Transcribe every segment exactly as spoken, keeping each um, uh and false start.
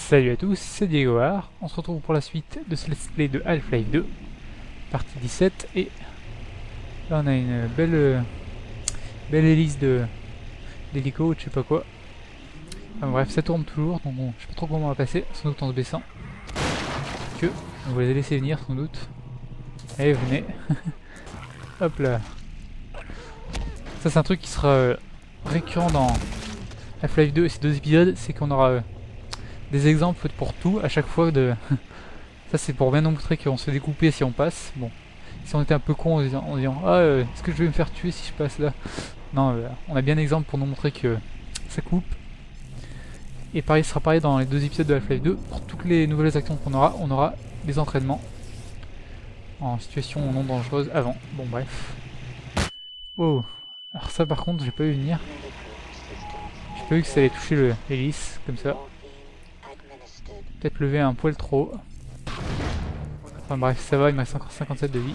Salut à tous, c'est Diegoar. On se retrouve pour la suite de ce let's play de Half-Life deux, partie dix-sept, et là on a une belle euh, belle hélice de d'hélico ou je sais pas quoi. Enfin, bref, ça tourne toujours, donc bon, je sais pas trop comment on va passer, sans doute en se baissant. Que on va les laisser venir sans doute. Allez, venez. Hop là. Ça c'est un truc qui sera euh, récurrent dans Half-Life deux et ces deux épisodes, c'est qu'on aura euh, des exemples pour tout à chaque fois de... Ça c'est pour bien nous montrer qu'on se fait découper si on passe. Bon, si on était un peu con en disant, en disant ah euh, est-ce que je vais me faire tuer si je passe là. Non, euh, on a bien exemple pour nous montrer que ça coupe. Et pareil, ce sera pareil dans les deux épisodes de Half-Life deux. Pour toutes les nouvelles actions qu'on aura, on aura des entraînements en situation non dangereuse avant. Bon bref. Wow. Alors ça par contre j'ai pas vu venir. J'ai pas vu que ça allait toucher l'hélice comme ça. Peut-être lever un poil trop haut. Enfin bref, ça va, il me reste encore cinquante-sept de vie.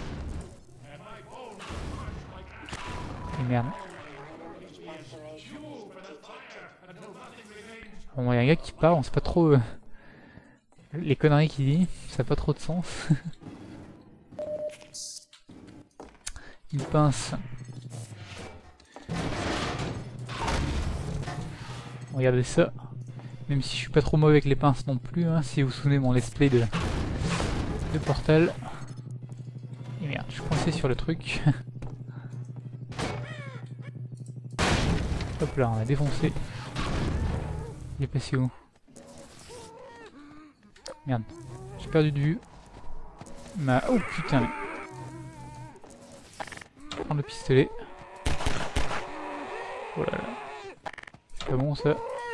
Et merde. Bon, il y a un gars qui part, on sait pas trop... Euh, les conneries qu'il dit, ça n'a pas trop de sens. Une pince. Regardez ça. Même si je suis pas trop mauvais avec les pinces non plus, hein, si vous vous souvenez mon let's play de, de Portal. Et merde, je suis coincé sur le truc. Hop là, on a défoncé. Il est passé où? Merde, j'ai perdu de vue. Ma... Oh putain mais... Prendre le pistolet. Oh là là. C'est pas bon ça.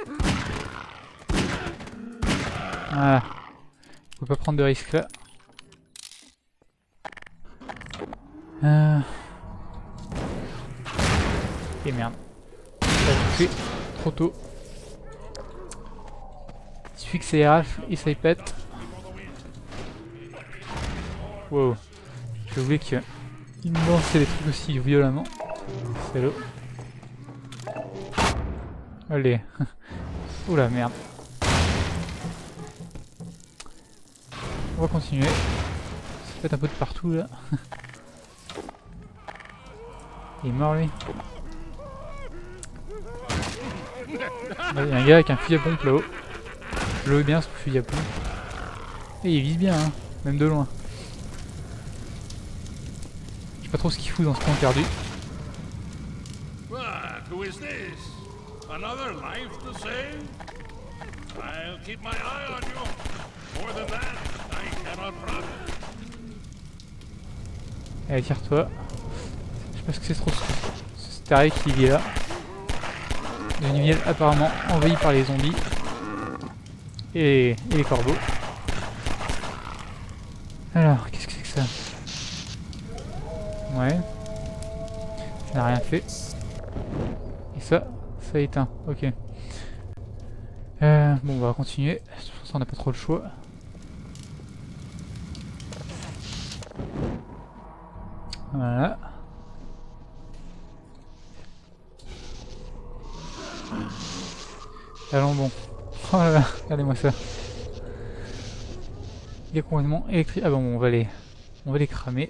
Ah, on peut pas prendre de risque là. Euh... Et merde. Ça a touché trop tôt. Il suffit que ça y rafle et ça y pète. Wow. J'ai oublié qu'il me lançait des trucs aussi violemment. Salaud. Allez. Oula merde. On va continuer. Ça pète un peu de partout là. Il est mort lui. Il y a un gars avec un fusil à pompe là-haut. Je le veux bien ce fusil à pompe. Et il vise bien, hein, même de loin. Je sais pas trop ce qu'il fout dans ce coin perdu. Allez, tire-toi. Je sais pas ce que c'est trop ce staré qui est là. Une ville apparemment envahie par les zombies. Et, et les corbeaux. Alors, qu'est-ce que c'est que ça? Ouais. Ça n'a rien fait. Et ça, ça a éteint. Ok. Euh, bon, on va continuer. Je pense qu'on n'a pas trop le choix. Voilà. Allons bon. Oh là là, regardez-moi ça. Il est complètement électrique. Ah bon, on va les, on va les cramer.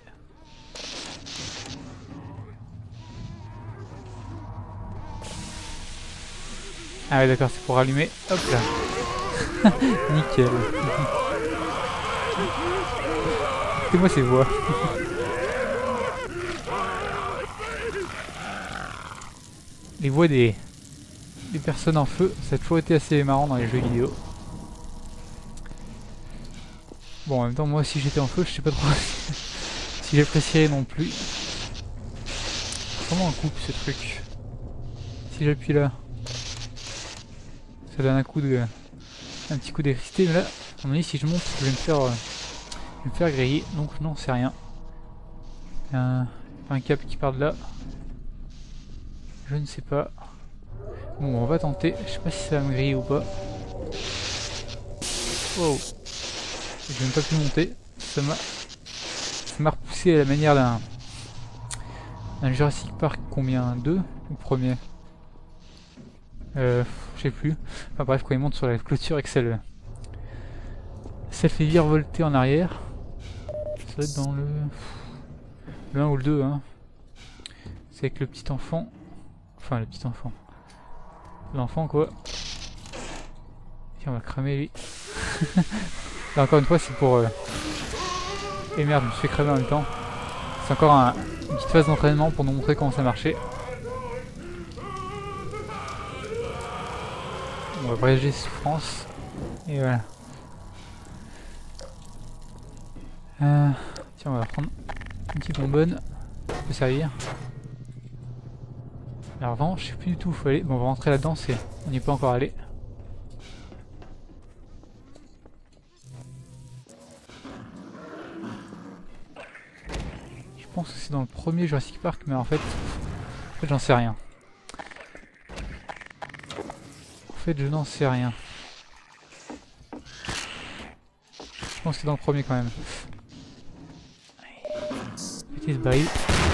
Ah ouais d'accord, c'est pour allumer. Hop là. Nickel. Écoutez-moi ces voix. Les voix des, des personnes en feu, ça a toujours été assez marrant dans les jeux vidéo. Bon, en même temps, moi si j'étais en feu, je sais pas trop si j'apprécierais non plus. Comment on coupe ce truc? Si j'appuie là, ça donne un coup de... un petit coup d'électricité, mais là, à mon avis, si je monte, je vais me faire... Euh, je vais me faire griller, donc non, c'est rien. Il y a un, un câble qui part de là. Je ne sais pas. Bon, on va tenter. Je sais pas si ça va me griller ou pas. Wow. J'ai même pas pu monter. Ça m'a... Ça m'a repoussé à la manière d'un... un Jurassic Park combien? Deux ou premier? Euh... Je sais plus. Enfin bref, quand il monte sur la clôture et que ça le... ça le fait virevolter en arrière. Ça doit être dans le... le un ou le deux, hein. C'est avec le petit enfant. Enfin, le petit enfant. L'enfant, quoi. Tiens, on va cramer lui. Là, encore une fois, c'est pour... Euh... Et merde, je me suis fait cramer en même temps. C'est encore un... une petite phase d'entraînement pour nous montrer comment ça marchait. On va abréger les souffrances. Et voilà. Euh... Tiens, on va prendre une petite bonbonne. Ça peut servir. Alors vraiment, je sais plus du tout où il faut aller. Bon, on va rentrer là-dedans, c'est... on n'y est pas encore allé. Je pense que c'est dans le premier Jurassic Park, mais en fait, en fait j'en sais rien. En fait, je n'en sais rien. Je pense que c'est dans le premier quand même. Petit baril.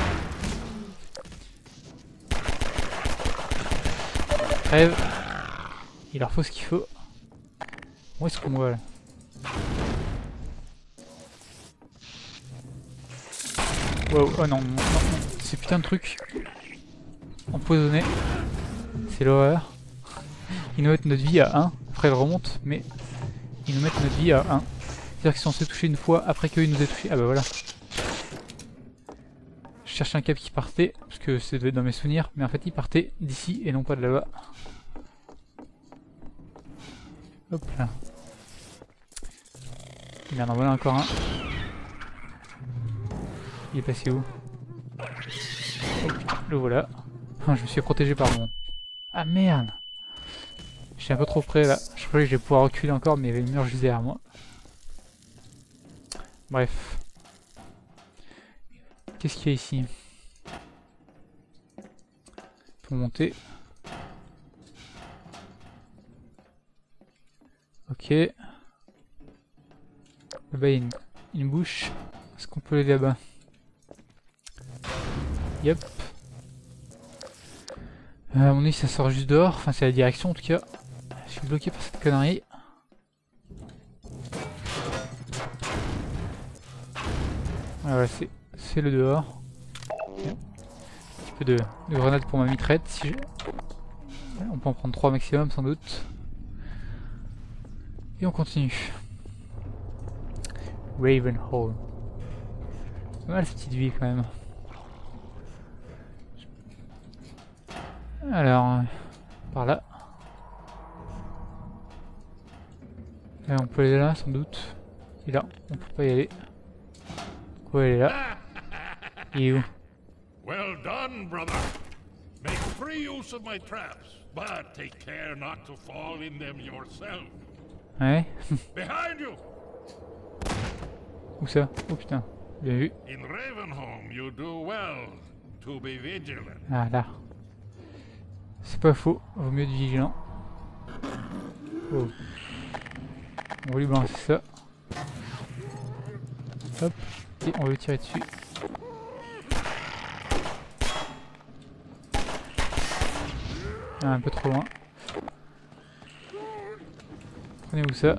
Crève. Il leur faut ce qu'il faut. Où est-ce qu'on voit là? Wow, oh non, non, non, ce putain de truc empoisonné, c'est l'horreur. Ils nous mettent notre vie à un, après ils remontent, mais ils nous mettent notre vie à un. C'est-à-dire qu'ils sont censés toucher une fois après qu'ils nous aient touché. Ah bah voilà. Je cherchais un cap qui partait, parce que ça devait être dans mes souvenirs, mais en fait il partait d'ici et non pas de là-bas. Hop là. Merde, en voilà encore un. Il est passé où? Oh putain, le voilà. Je me suis protégé par mon... Ah merde! Je suis un peu trop près là. Je croyais que je vais pouvoir reculer encore, mais il y avait le mur juste derrière moi. Bref. Qu'est-ce qu'il y a ici? Pour monter. Ok. Là-bas il y a une, une bouche. Est-ce qu'on peut aller là-bas? Yep. Euh, à mon avis ça sort juste dehors, enfin c'est la direction en tout cas. Je suis bloqué par cette connerie. Ah ouais, c'est c'est le dehors. Okay. Un petit peu de, de grenade pour ma mitraillette. Si je... On peut en prendre trois maximum sans doute. Et on continue. Ravenholm. C'est pas mal cette petite ville quand même. Alors, euh, par là. Et on peut aller là sans doute. Et là, on peut pas y aller. Quoi, elle est là? Il est où? Well done, brother. Make free use of my traps, but take care not to fall in them yourself. Ouais. Behind you. Où ça? Oh putain, bien vu. In Ravenholm, you do well to be vigilant. Ah là. C'est pas faux, vaut mieux être vigilant. Oh. On va lui balancer ça. Hop, et on va lui tirer dessus. Ah, un peu trop loin. Prenez-vous ça.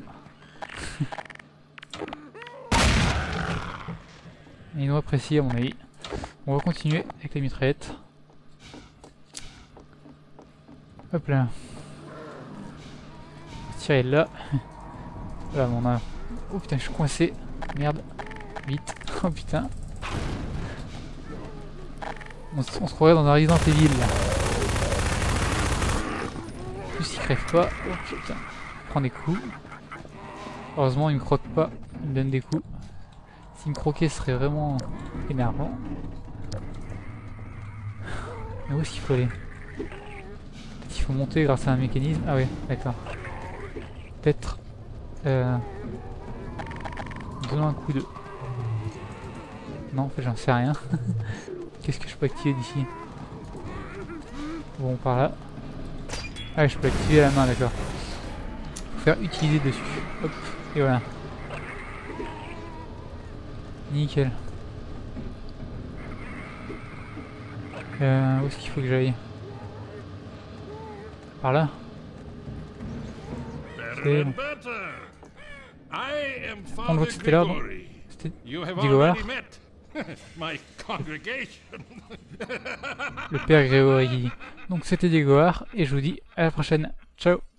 Il nous apprécie à mon avis. On va continuer avec la mitraillette. Hop là. On va tirer là. Voilà, on a... Oh putain, je suis coincé. Merde. Vite. Oh putain. On, on se croirait dans un Resident Evil là. En plus, il crève pas. Oh putain. Il prend des coups. Heureusement, il me croque pas. Il me donne des coups. S'il me croquait, ce serait vraiment énervant. Mais où est-ce qu'il faut aller? Peut-être qu'il faut monter grâce à un mécanisme. Ah ouais, d'accord. Peut-être... Euh... Donnons un coup de... Non, en fait, j'en sais rien. Qu'est-ce que je peux activer d'ici? Bon, par là. Ah, je peux activer la main, d'accord. Faut faire utiliser dessus. Hop, et voilà. Nickel. Euh, où est-ce qu'il faut que j'aille? Par là? C'est bon. I am On le voit Father tout à l'heure, donc Gregory. c'était You have Digoar, already met my congregation. le père Grégory. Donc c'était Digoar, et je vous dis à la prochaine. Ciao.